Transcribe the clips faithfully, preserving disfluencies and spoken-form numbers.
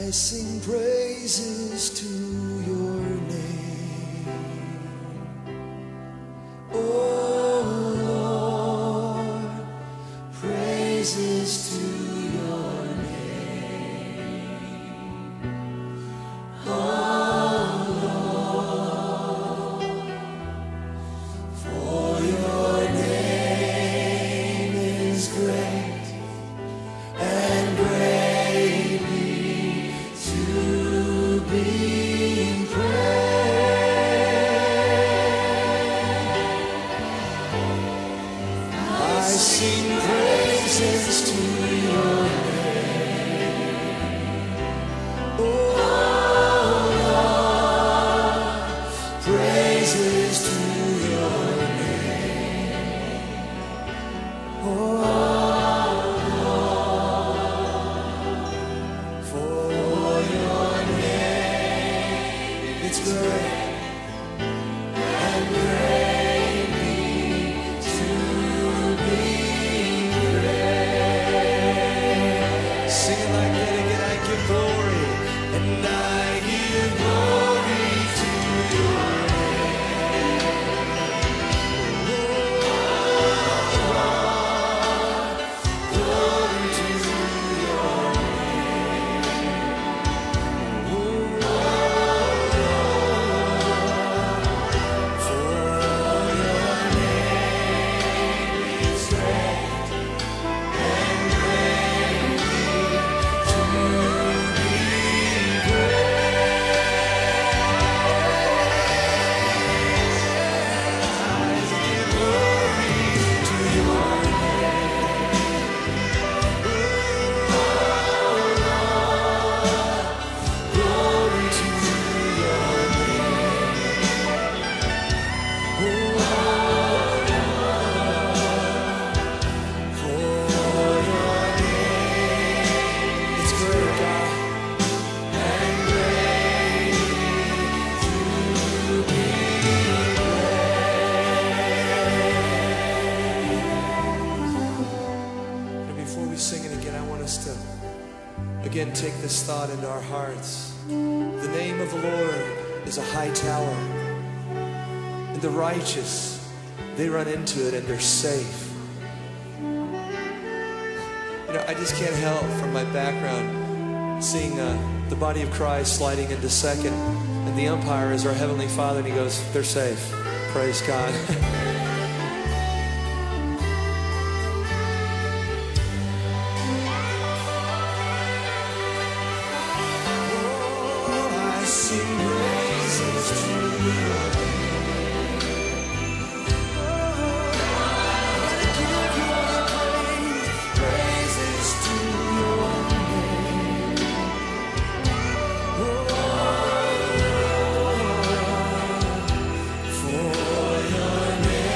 I sing praises to your name. Oh Lord, praises to your name. Oh Lord, for your name is great and greatly to be praised. I sing praises to your name. Oh Lord, praises to your name. Oh it's great and greatly to be praised. Sing it like that again. I give glory, and I give glory to your name. Oh, glory to your name. Oh, again, take this thought into our hearts. The name of the Lord is a high tower, and the righteous, they run into it and they're safe. You know, I just can't help from my background seeing uh, the body of Christ sliding into second, and the umpire is our Heavenly Father, and he goes, they're safe. Praise God. For your name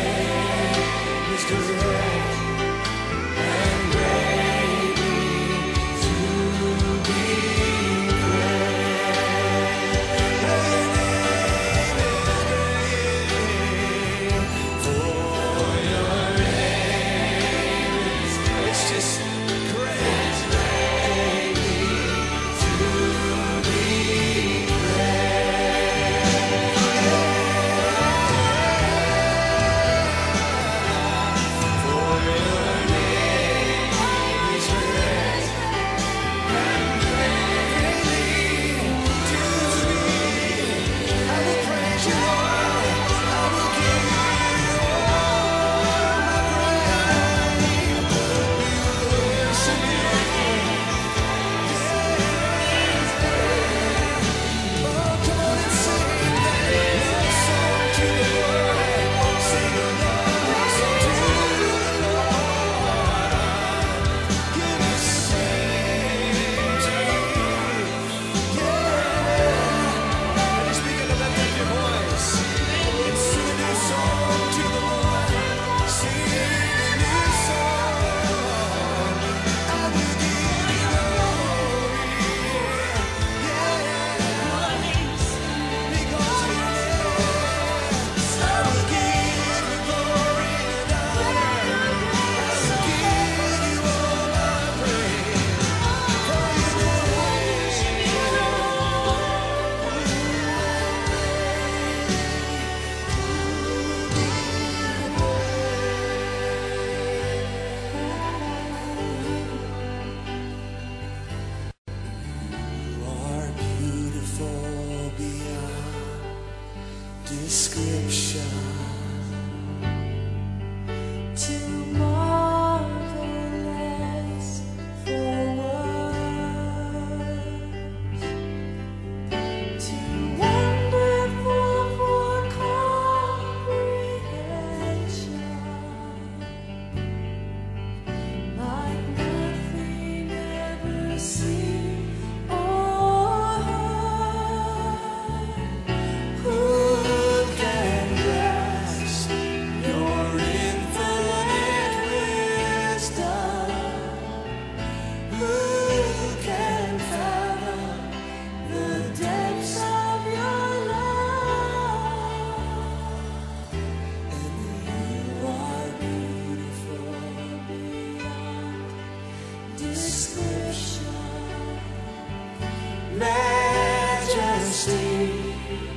Majesty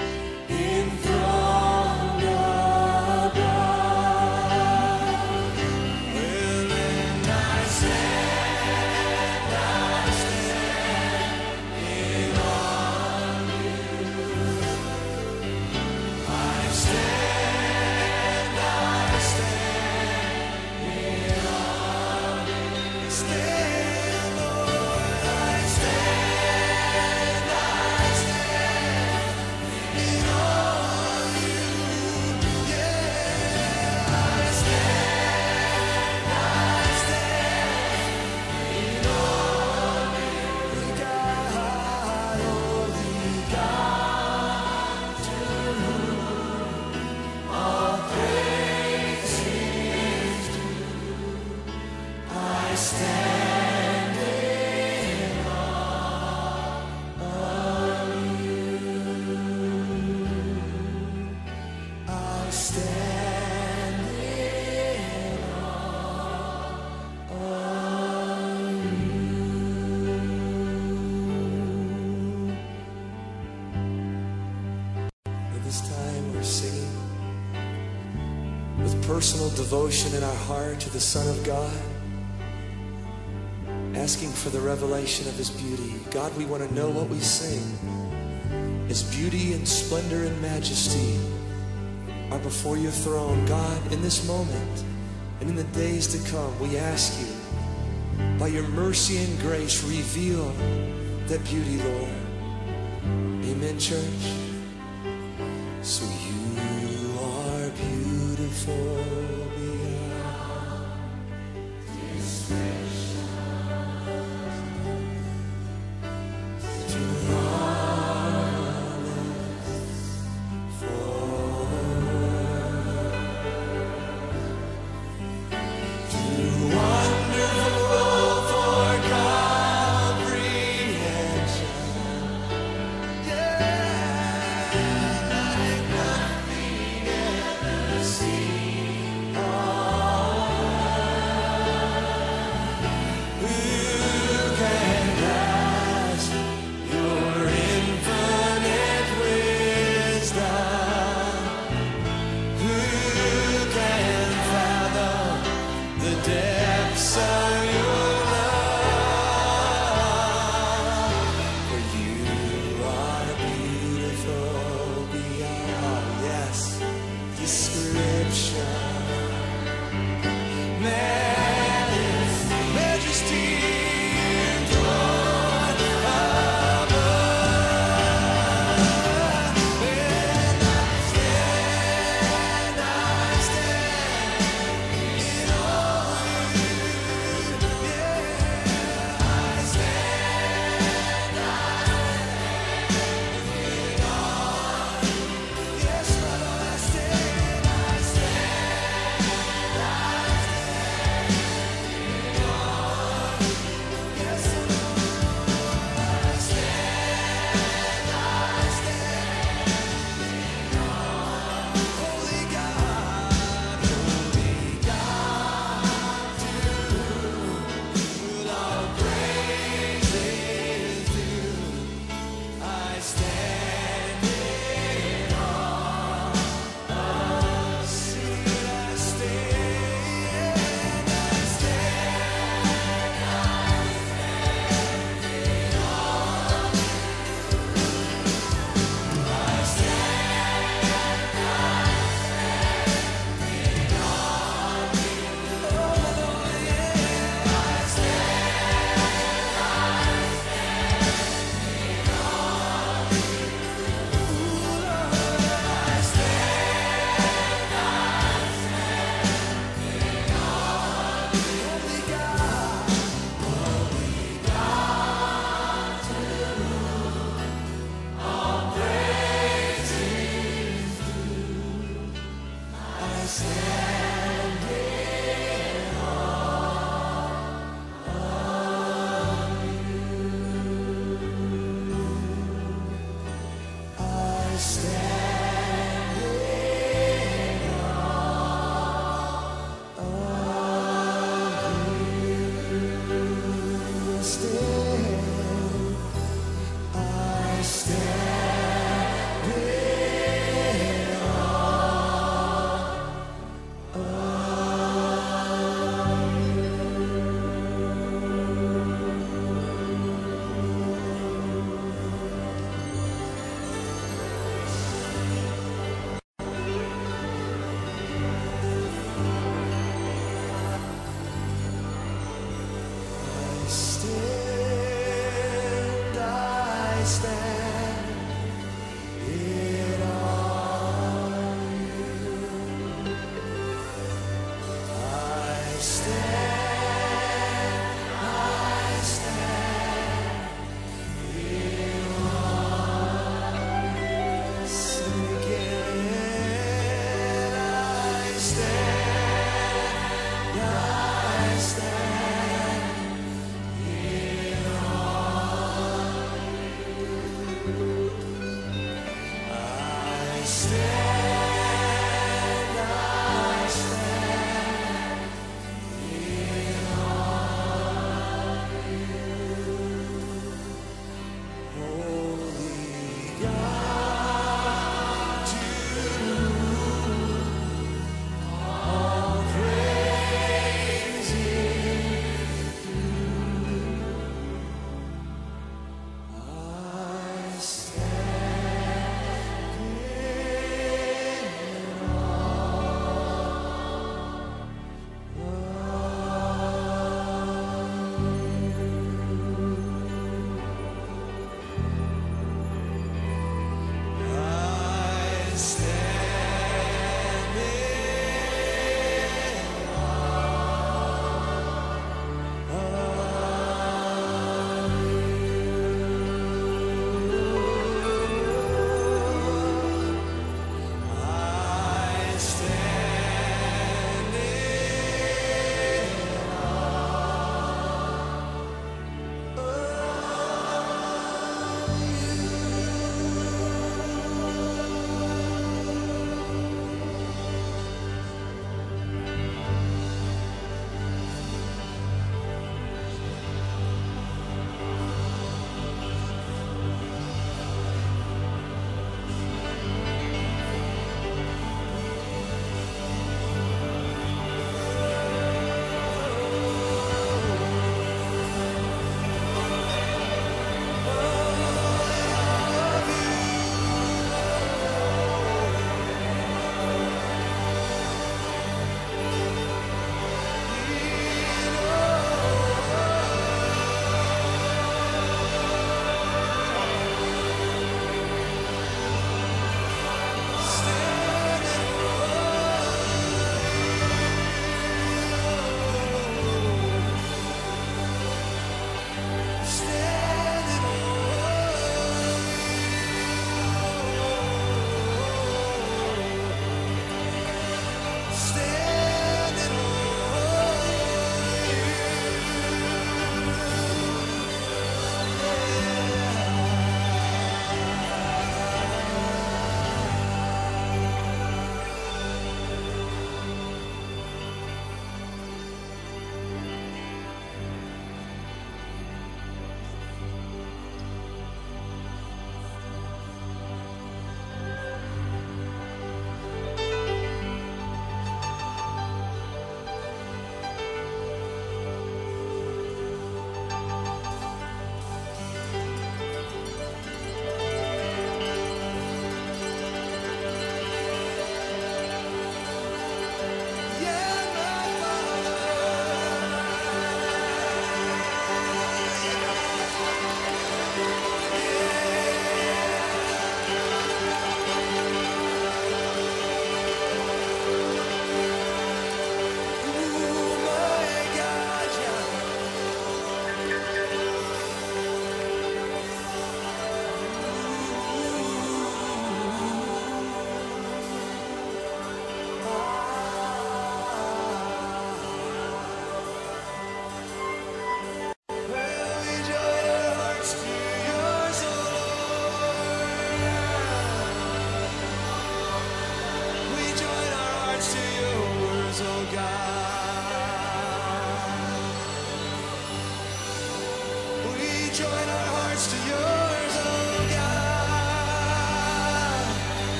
enthroned above. Well, and I stand, I stand in awe of you. I stand, I stand in awe of you. Stand, Lord, I stand. This time we're singing with personal devotion in our heart to the Son of God, asking for the revelation of His beauty. God, we want to know what we sing. His beauty and splendor and majesty are before your throne. God, in this moment and in the days to come, we ask you, by your mercy and grace, reveal that beauty, Lord. Amen, church. So you are beautiful beyond description. Too marvelous for words. Too wonderful for comprehension. Yeah. Seen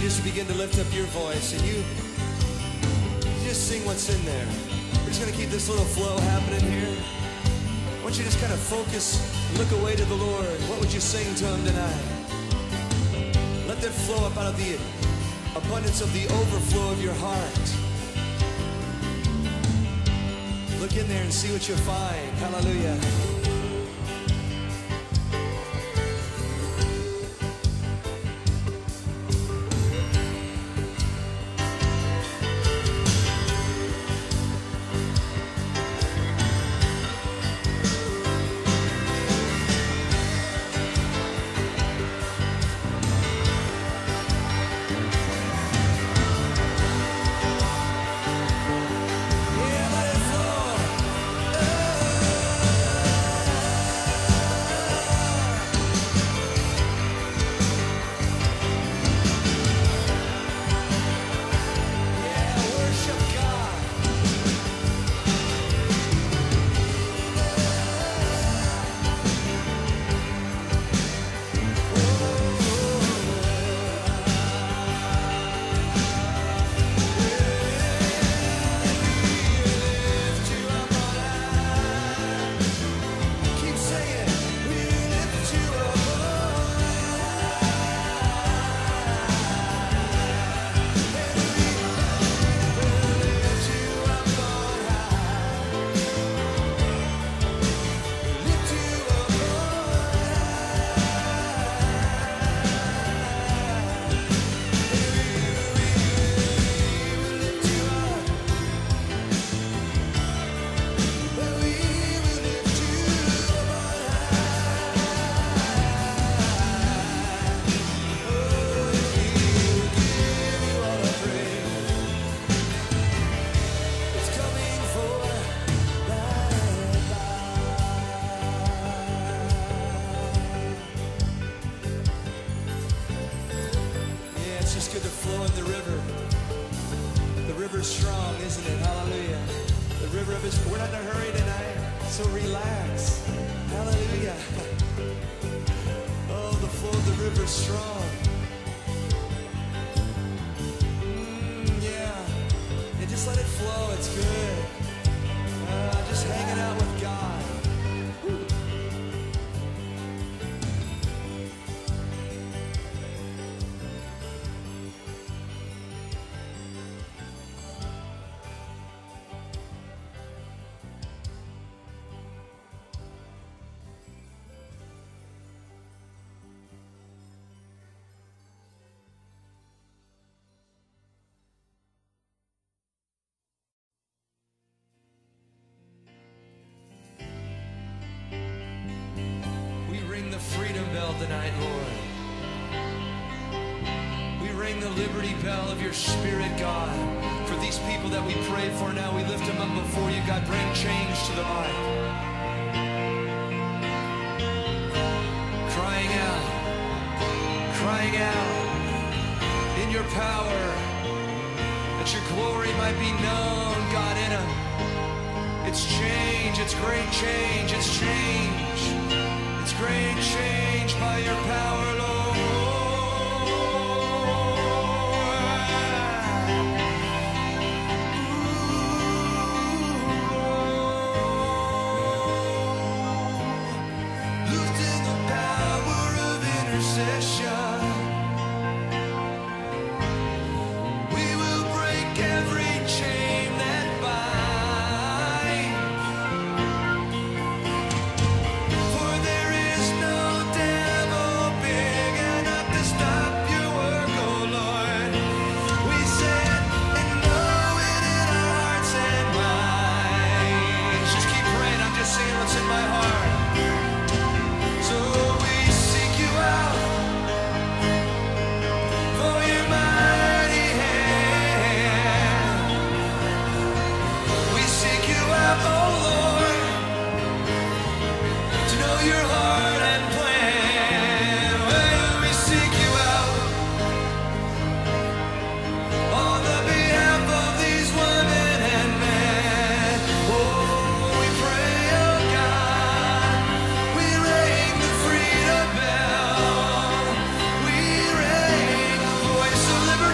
just begin to lift up your voice and you, you just sing what's in there. We're just going to keep this little flow happening here. I want you to just kind of focus and look away to the Lord. What would you sing to him tonight? Let that flow up out of the abundance of the overflow of your heart. Look in there and see what you'll find. Hallelujah. Strong, isn't it? Hallelujah. The river of his, we're not in a hurry tonight, so relax. Hallelujah. Oh, the flow of the river is strong. Mm, yeah. And just let it flow, it's good. Uh, just hanging out with God. Woo. Freedom bell tonight, Lord. We ring the liberty bell of your Spirit, God. For these people that we pray for now, we lift them up before you, God. Bring change to their life. Crying out, crying out in your power, that your glory might be known, God, in them. It's change, it's great change, it's change. It's great change by your power, Lord. Ooh, lifting the power of intercession, we will break every chain that binds. For there is no devil big enough to stop your work, oh Lord. We said and know it in our hearts and minds. Just keep praying, I'm just saying what's in my heart. So we seek you out for your mighty hand. We seek you out, oh Lord, to know your heart and plan. Well, we seek you out on the behalf of these women and men. Oh, we pray, oh God, we ring the freedom bell. We ring the voice of liberty.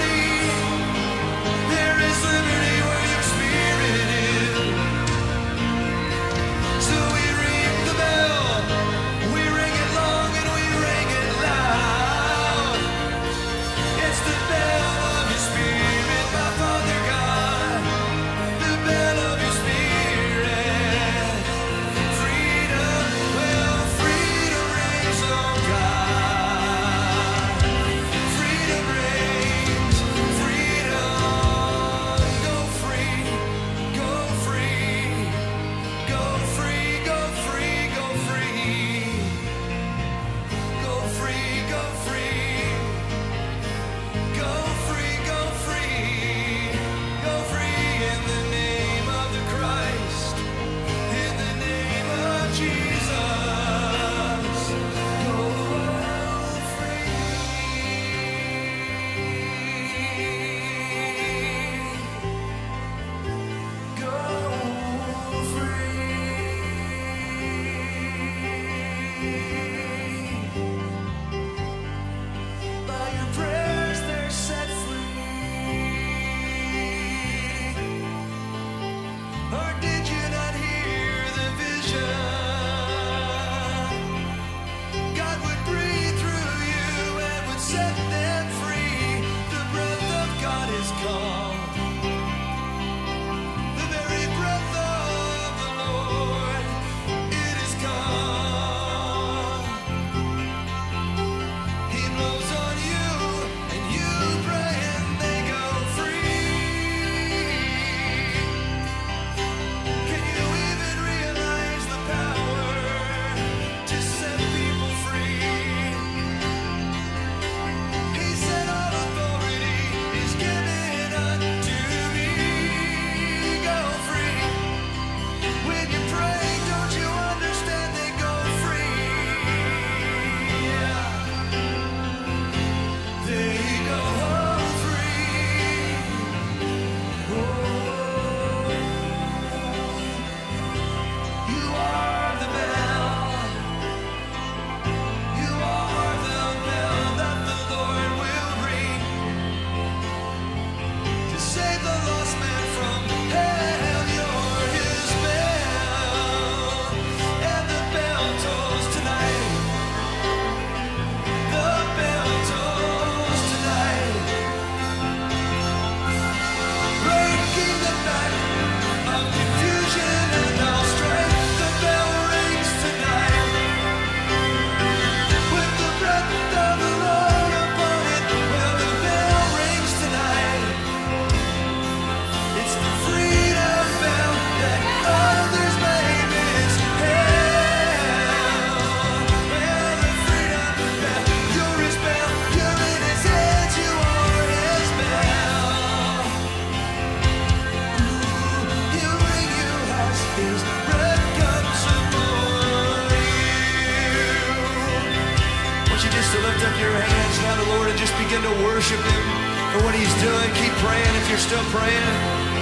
up your hands now to the Lord and just begin to worship Him for what He's doing. Keep praying if you're still praying.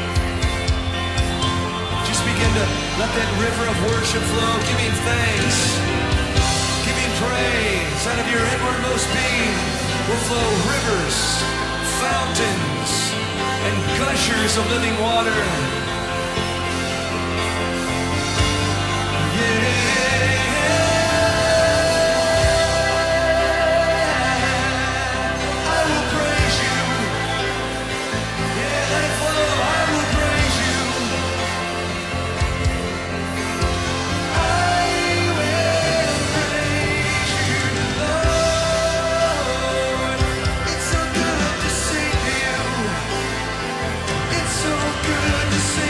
Just begin to let that river of worship flow. Give Him thanks. Give Him praise. Out of your inwardmost being will flow rivers, fountains, and gushers of living water. To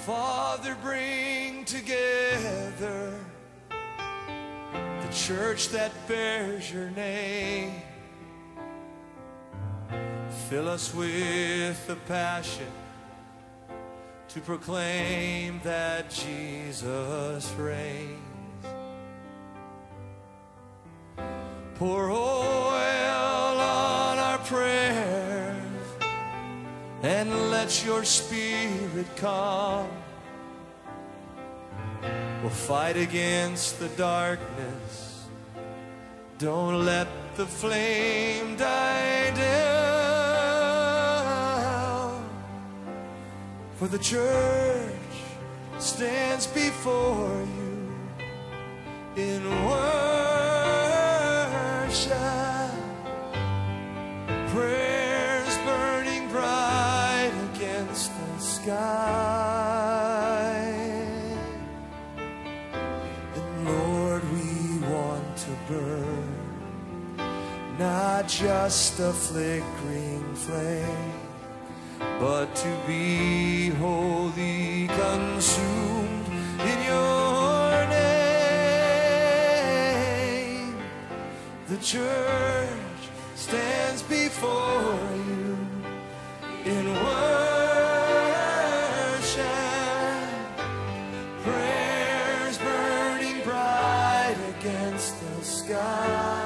Father, bring together the church that bears your name. Fill us with the passion to proclaim that Jesus reigns. Pour oil on our prayers and let your Spirit come. We'll fight against the darkness. Don't let the flame die down. For the church stands before you in worship, prayers burning bright against the sky. And Lord, we want to burn, not just a flickering flame, but to be wholly consumed in your name. The church stands before you in worship, prayers burning bright against the sky.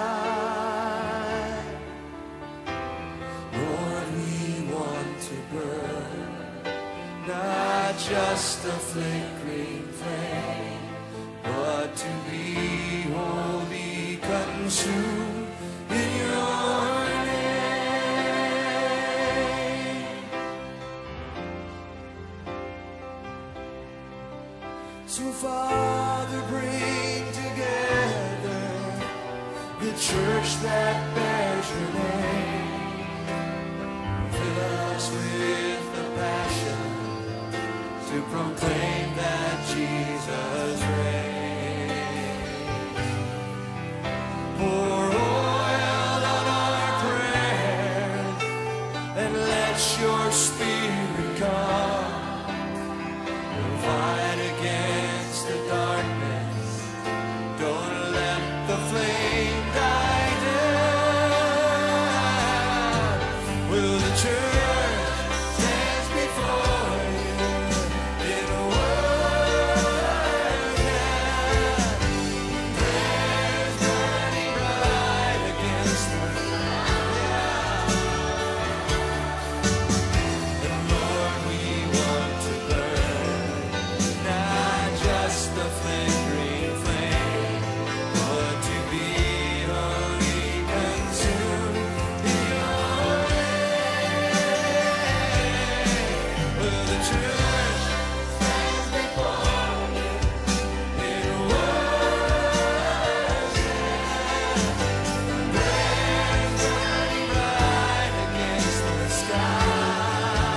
Not just a flickering flame, but to be wholly consumed in your name. So Father, bring together the church that bears your name. Fill us with the passion to proclaim that Jesus reigns. Pour oil on our prayers and let your Spirit come. We'll fight against the darkness. Don't let the flame die down. Will the church stands before you in worship, prayers burning bright against the sky. And Lord, we want to burn, not just a flickering flame, but to be wholly consumed in your name. Will the church stands before you in worship, prayers burning bright against the sky.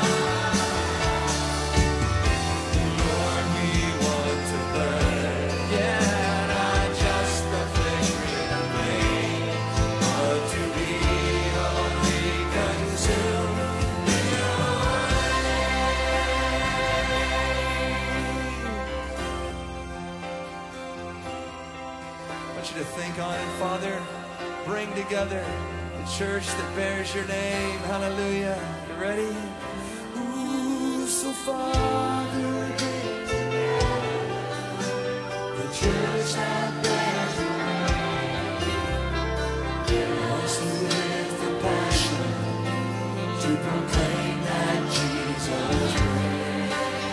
Lord, we want to burn, yeah, not just a flickering flame, but to be wholly consumed in your I want you to think on it, Father. Bring together the church that bears your name. Hallelujah. You ready? Ooh, so Father, bring together the church that bears your name. Fill us with the passion to proclaim that Jesus reigns.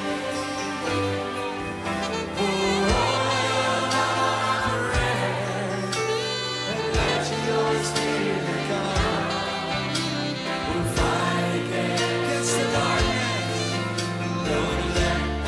Pour oil on our prayers and let your Spirit come. We'll fight against the darkness. Don't let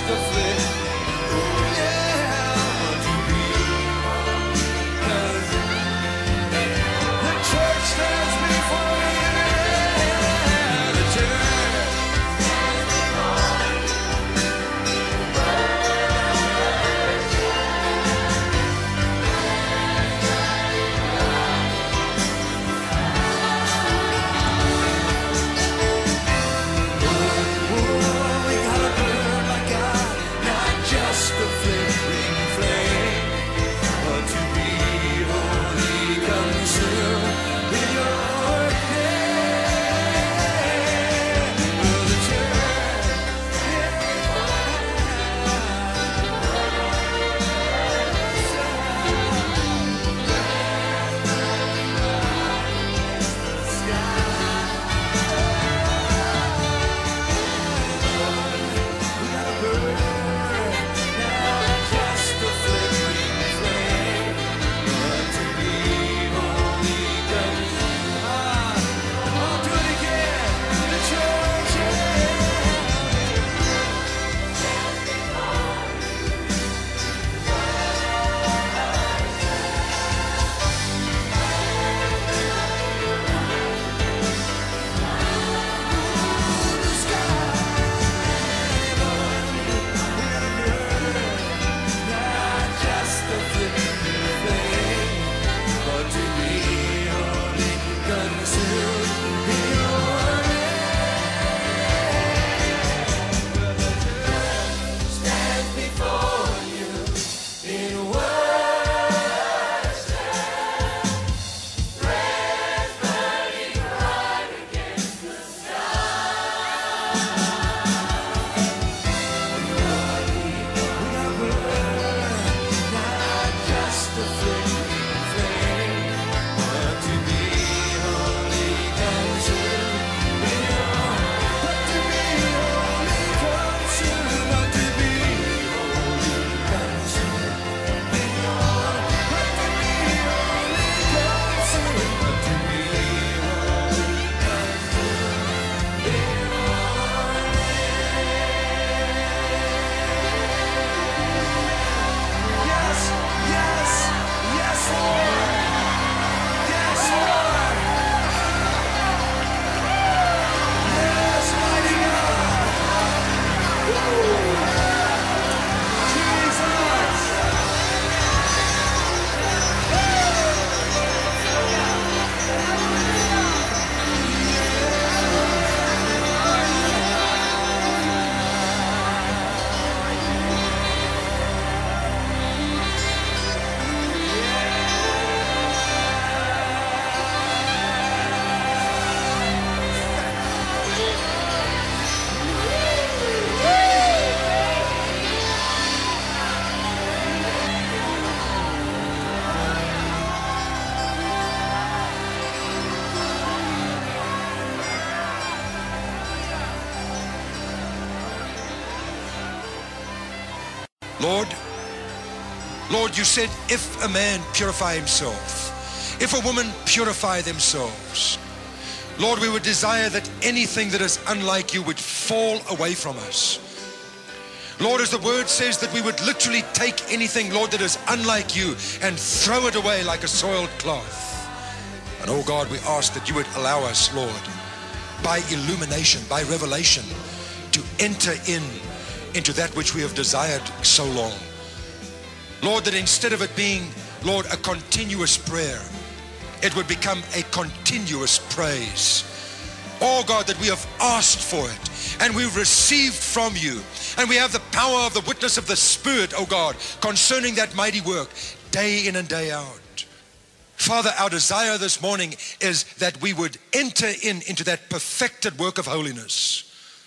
Lord, Lord, you said, if a man purify himself, if a woman purify themselves, Lord, we would desire that anything that is unlike you would fall away from us. Lord, as the word says, that we would literally take anything, Lord, that is unlike you and throw it away like a soiled cloth. And oh God, we ask that you would allow us, Lord, by illumination, by revelation, to enter in into that which we have desired so long. Lord, that instead of it being, Lord, a continuous prayer, it would become a continuous praise. Oh God, that we have asked for it and we've received from you, and we have the power of the witness of the Spirit, oh God, concerning that mighty work day in and day out. Father, our desire this morning is that we would enter in into that perfected work of holiness.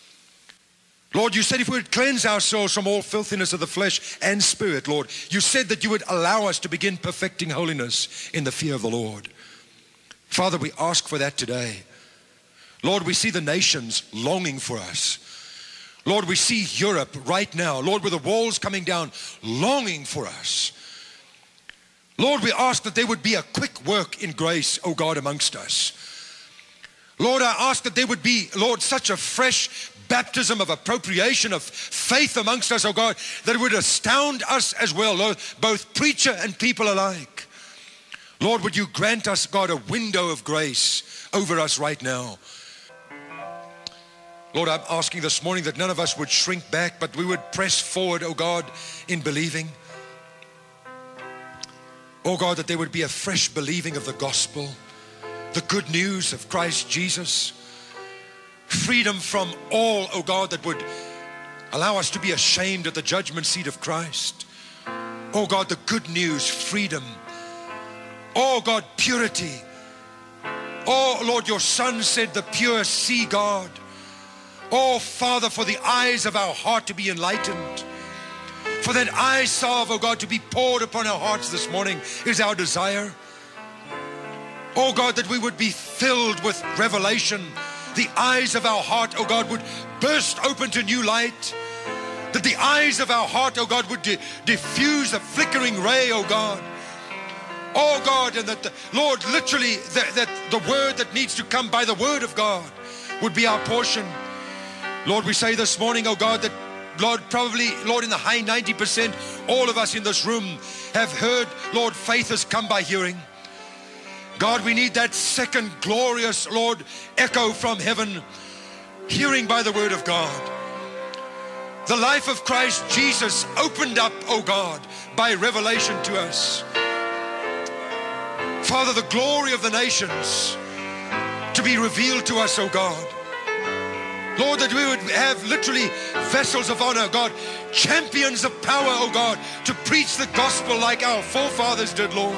Lord, you said if we would cleanse ourselves from all filthiness of the flesh and spirit, Lord, you said that you would allow us to begin perfecting holiness in the fear of the Lord. Father, we ask for that today. Lord, we see the nations longing for us. Lord, we see Europe right now, Lord, with the walls coming down, longing for us. Lord, we ask that there would be a quick work in grace, oh God, amongst us. Lord, I ask that there would be, Lord, such a fresh baptism of appropriation, of faith amongst us, oh God, that would astound us as well, Lord, both preacher and people alike. Lord, would you grant us, God, a window of grace over us right now. Lord, I'm asking this morning that none of us would shrink back, but we would press forward, oh God, in believing. Oh God, that there would be a fresh believing of the gospel, the good news of Christ Jesus. Freedom from all, oh God, that would allow us to be ashamed at the judgment seat of Christ. Oh God, the good news, freedom. Oh God, purity. Oh Lord, your Son said the pure see God. Oh Father, for the eyes of our heart to be enlightened, for that eye salve, oh God, to be poured upon our hearts this morning is our desire. Oh God, that we would be filled with revelation. The eyes of our heart, oh God, would burst open to new light. That the eyes of our heart, oh God, would di- diffuse a flickering ray, oh God. Oh God, and that the, Lord, literally that, that the word that needs to come by the word of God would be our portion. Lord, we say this morning, oh God, that Lord, probably, Lord, in the high ninety percent, all of us in this room have heard, Lord, faith has come by hearing. God, we need that second glorious, Lord, echo from heaven, hearing by the word of God. The life of Christ Jesus opened up, oh God, by revelation to us. Father, the glory of the nations to be revealed to us, oh God. Lord, that we would have literally vessels of honor, God, champions of power, oh God, to preach the gospel like our forefathers did, Lord.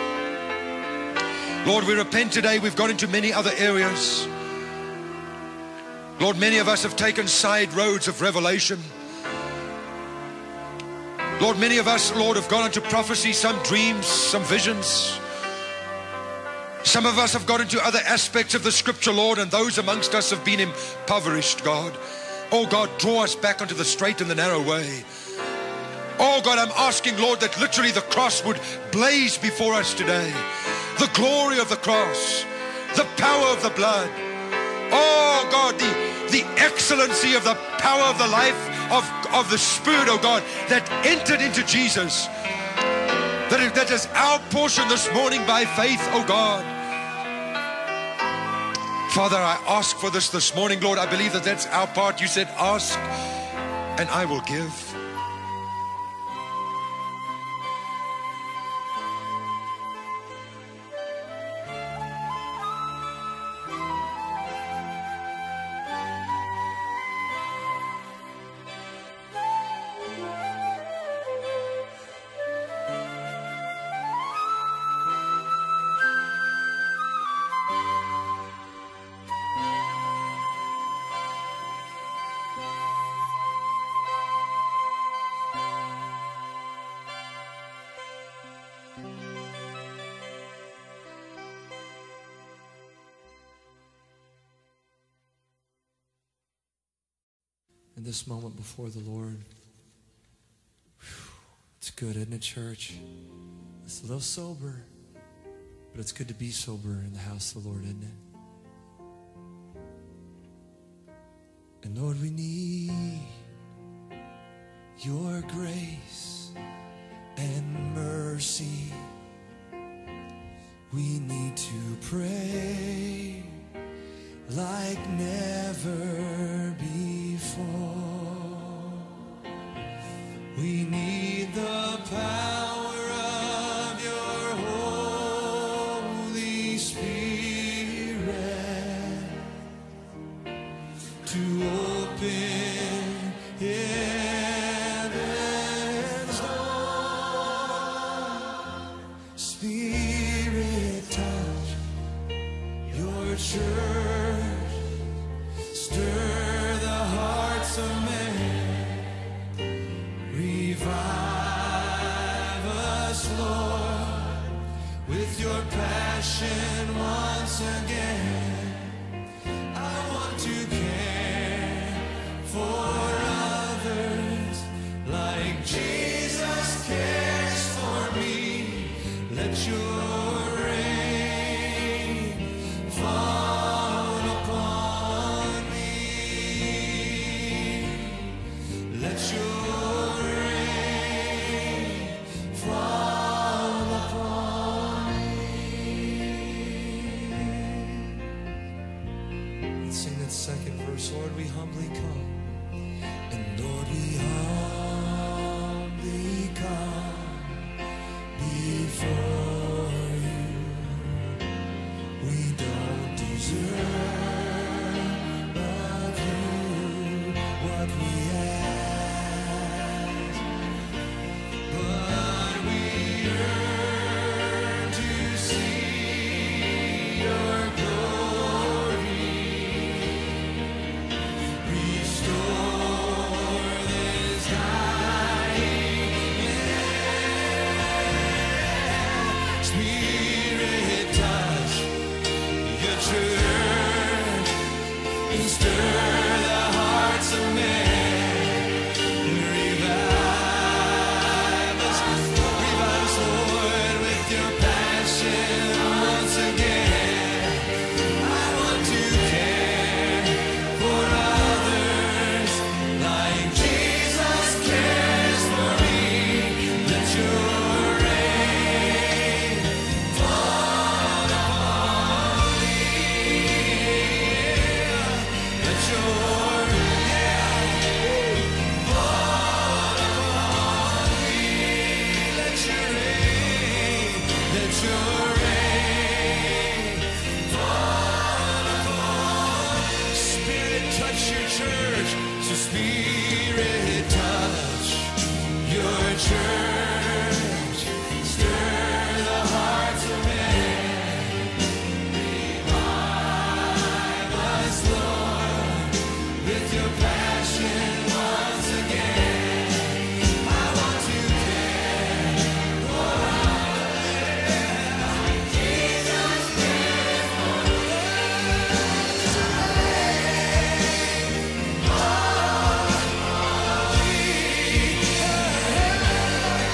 Lord, we repent today. We've gone into many other areas. Lord, many of us have taken side roads of revelation. Lord, many of us, Lord, have gone into prophecy, some dreams, some visions. Some of us have got into other aspects of the scripture, Lord, and those amongst us have been impoverished, God. Oh God, draw us back onto the straight and the narrow way. Oh God, I'm asking, Lord, that literally the cross would blaze before us today. The glory of the cross, the power of the blood. Oh God, the, the excellency of the power of the life of, of the Spirit, oh God, that entered into Jesus. That is, that is our portion this morning by faith, oh God. Father, I ask for this this morning, Lord. I believe that that's our part. You said, ask and I will give. In this moment before the Lord, whew, it's good, isn't it, church? It's a little sober, but it's good to be sober in the house of the Lord, isn't it? And Lord, we need your grace and mercy. We need to pray like never before. We need the power of your Holy Spirit to open heaven's door. Spirit, touch your church, stir the hearts of men. Revive us, Lord, with your passion once again. I want to care for others like Jesus cares for me. Let your rain fall upon me. Lord, we humbly come. And Lord, we humbly come before you. We don't deserve of you what we ask, but we yearn to see your glory. Restore this dying land. Spirit, touch your church and stir the hearts of men. Revive us, revive us, Lord, with your passion once again. I want to care for others like Jesus cares for me. Let your rain fall upon me. Let your yeah, fall upon me. Let your rain, let your rain fall upon. Spirit, touch your church. So Spirit, touch your church. Stir the hearts of men. Revive us, Lord, with your passion once again. I want to care for others. Jesus cares for us.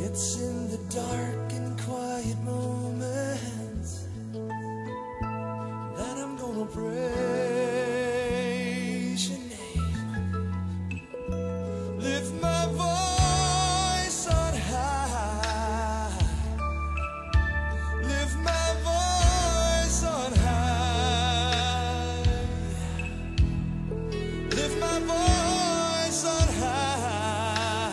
It's in the dark and quiet moments that I'm gonna praise your name. Lift my voice on high. Lift my voice on high. Lift my voice on high.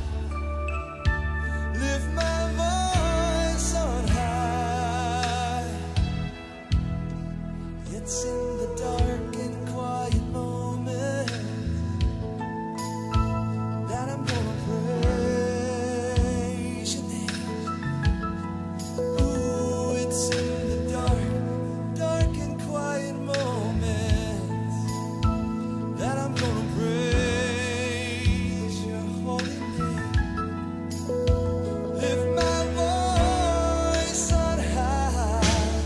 Lift my voice on high. It's in the dark and quiet moment that I'm gonna praise your name. Ooh, it's in the dark, dark and quiet moments that I'm gonna praise your holy name. Lift my voice on high,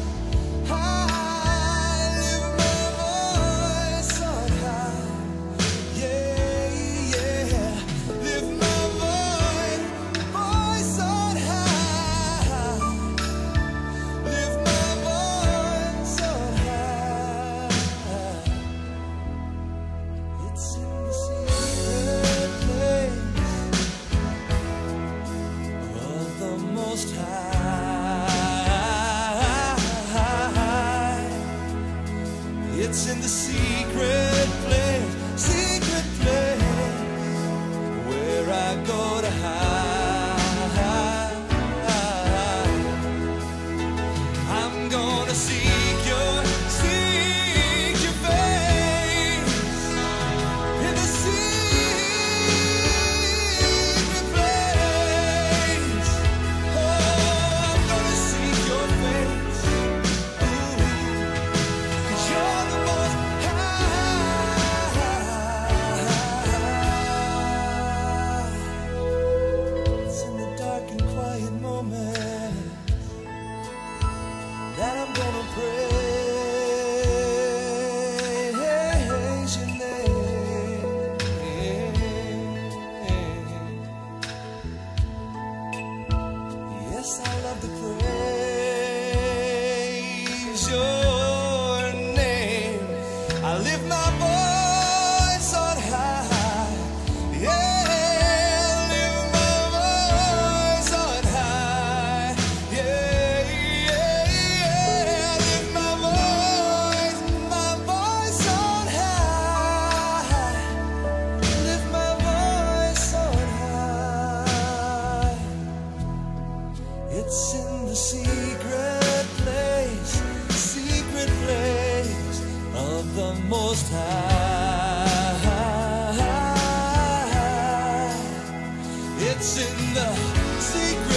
high. Lift my voice on high, yeah, yeah. Lift my voice, voice on high. Lift my voice on high. It's in the secret place of the Most High. It's in the secret place, secret place where I go to hide. I'm gonna seek your, seek your face in the secret place. Oh, I'm gonna seek your face. Ooh, 'cause you're the most high. It's in the dark and quiet moment that I'm gonna praise your name. Yes, I love to praise your name. I lift my voice on high. Yeah, lift my voice on high. Yeah, yeah, yeah. Lift my voice, my voice on high. Lift my voice on high. It's in the secret place, secret place of the Most High. It's in the secret